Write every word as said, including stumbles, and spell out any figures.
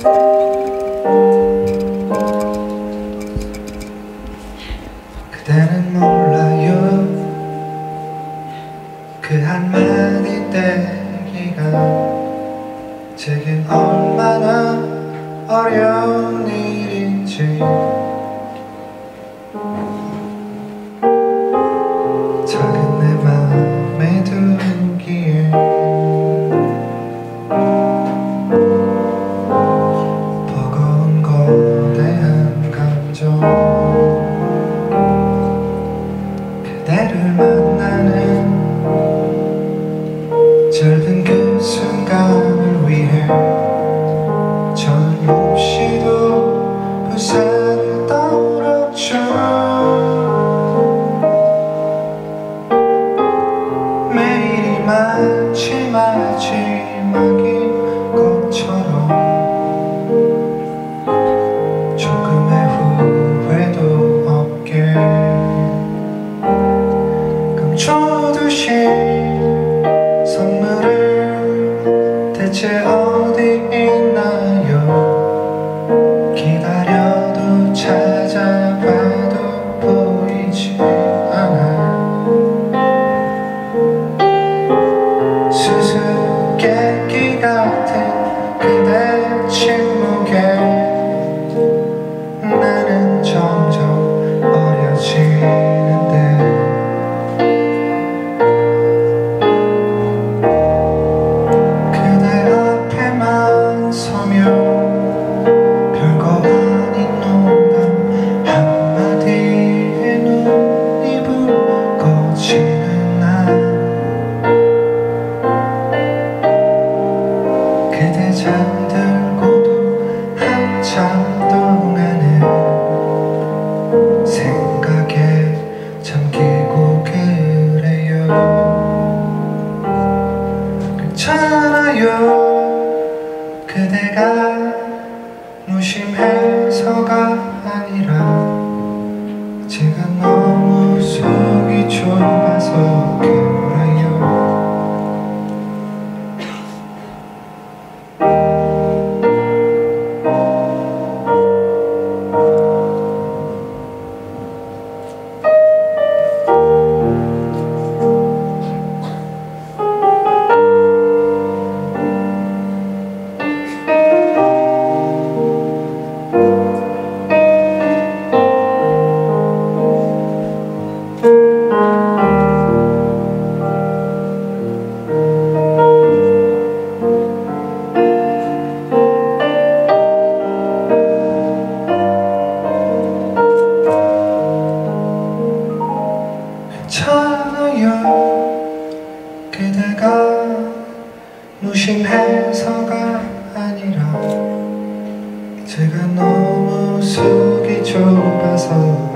그대는 몰라요 그 한마디 떼기가 제겐 얼마나 어려운 일인지. 작은 내 맘에 두기에 버거운 거대한 감정. 그대를 만나는 짧은 그 순간을 위해 저는 몹시도 부산을 떠올렸죠. 매일이 마치 마지막인 것처럼 조금의 후회도 없게 감춰두신 선물을 대체 어디 있나요? 기다려도 찾아봐도 보이지 않아. 수수께끼 같은 그대 침묵에 나는 점점 어려지는데 별거 아닌 농담 한마디에 눈이 붉어지는 날 그대 잠들고도 한참 동안은 생각에 잠기고 그래요. 괜찮아요 그대가 무심해서가 아니라 제가 너무 속이 좁아서 그래요. 괜찮아요 그대가 무심해서가 아니라 제가 너무 속이 좁아서